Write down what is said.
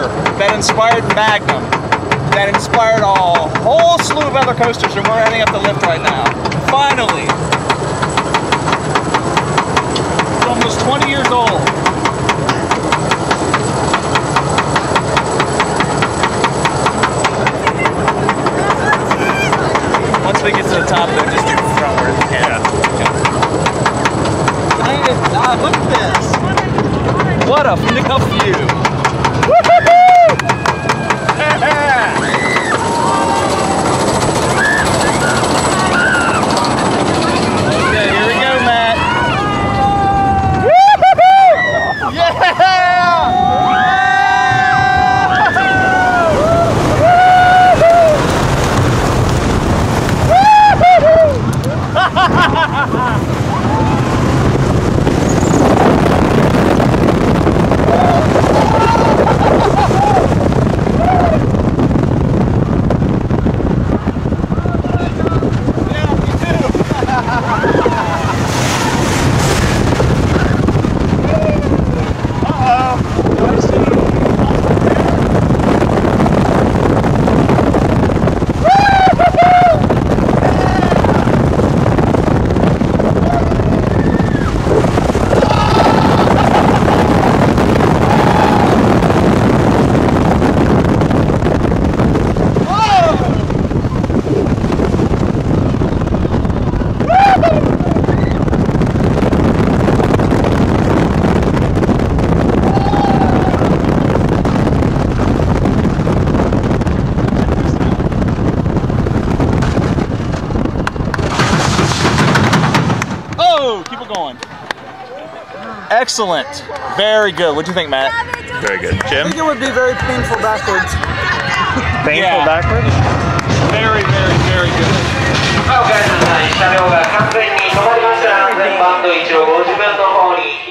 coaster that inspired Magnum, that inspired a whole slew of other coasters, and we're heading up the lift right now. Finally! It's almost 20 years old. Once we get to the top, though, just do frontward. Yeah. Look at this! What a view! Okay, here we go, Matt. Keep it going. Excellent. Very good. What do you think, Matt? Very good. Jim? I think it would be very painful backwards. Painful backwards? Very, very, very good. おかえりなさい。車両が完全に止まりましたら安全バンド一応ご自分の方に